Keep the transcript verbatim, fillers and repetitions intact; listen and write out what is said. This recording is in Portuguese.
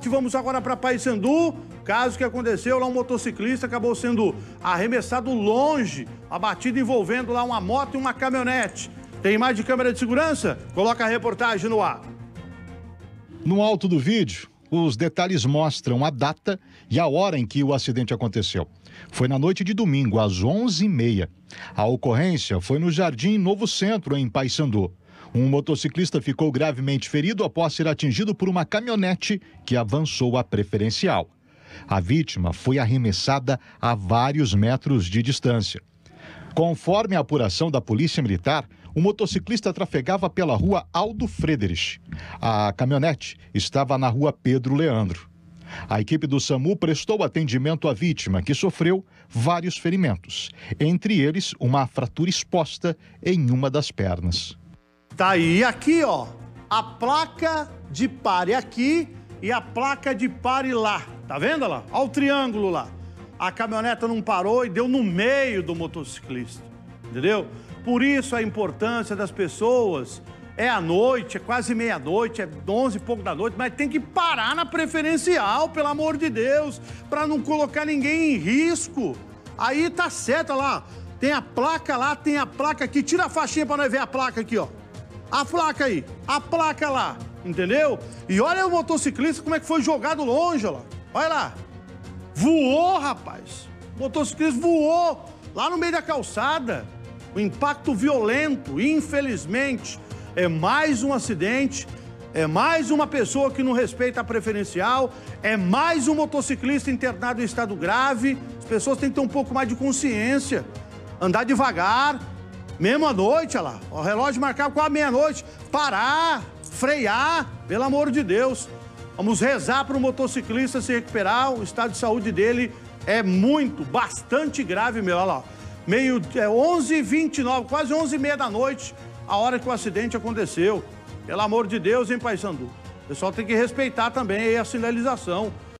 Vamos agora para Paysandu, caso que aconteceu lá, um motociclista acabou sendo arremessado longe, a batida envolvendo lá uma moto e uma caminhonete. Tem imagem de câmera de segurança? Coloca a reportagem no ar. No alto do vídeo, os detalhes mostram a data e a hora em que o acidente aconteceu. Foi na noite de domingo, às onze e meia. A ocorrência foi no Jardim Novo Centro, em Paysandu. Um motociclista ficou gravemente ferido após ser atingido por uma caminhonete que avançou à preferencial. A vítima foi arremessada a vários metros de distância. Conforme a apuração da Polícia Militar, o motociclista trafegava pela rua Aldo Frederich. A caminhonete estava na rua Pedro Leandro. A equipe do SAMU prestou atendimento à vítima, que sofreu vários ferimentos, entre eles uma fratura exposta em uma das pernas. Tá aí, aqui, ó, a placa de pare aqui e a placa de pare lá. Tá vendo lá? Olha o triângulo lá. A caminhoneta não parou e deu no meio do motociclista, entendeu? Por isso a importância das pessoas. É à noite, é quase meia-noite, é onze e pouco da noite, mas tem que parar na preferencial, pelo amor de Deus, para não colocar ninguém em risco. Aí tá certo, olha lá, tem a placa lá, tem a placa aqui. Tira a faixinha para nós ver a placa aqui, ó. A placa aí, a placa lá, entendeu? E olha o motociclista como é que foi jogado longe, ó lá. Olha lá. Voou, rapaz. O motociclista voou lá no meio da calçada. O impacto violento, infelizmente, é mais um acidente, é mais uma pessoa que não respeita a preferencial, é mais um motociclista internado em estado grave. As pessoas têm que ter um pouco mais de consciência, andar devagar. Mesmo à noite, olha lá, o relógio marcava com a meia-noite, parar, frear, pelo amor de Deus. Vamos rezar para o motociclista se recuperar, o estado de saúde dele é muito, bastante grave mesmo, olha lá. Meio, é onze e vinte e nove, quase onze e meia da noite, a hora que o acidente aconteceu. Pelo amor de Deus, em Paysandu. O pessoal tem que respeitar também aí a sinalização.